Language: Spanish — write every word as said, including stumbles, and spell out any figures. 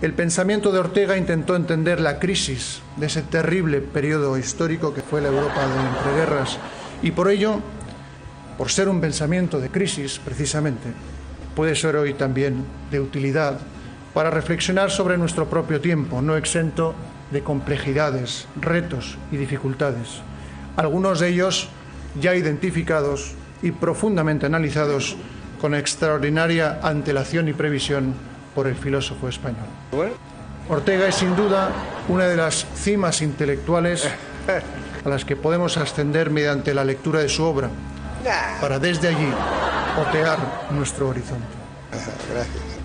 El pensamiento de Ortega intentó entender la crisis de ese terrible periodo histórico que fue la Europa de entreguerras y por ello, por ser un pensamiento de crisis precisamente, puede ser hoy también de utilidad para reflexionar sobre nuestro propio tiempo, no exento de complejidades, retos y dificultades, algunos de ellos ya identificados y profundamente analizados con extraordinaria antelación y previsión por el filósofo español. Ortega es sin duda una de las cimas intelectuales a las que podemos ascender mediante la lectura de su obra, para desde allí otear nuestro horizonte. Gracias.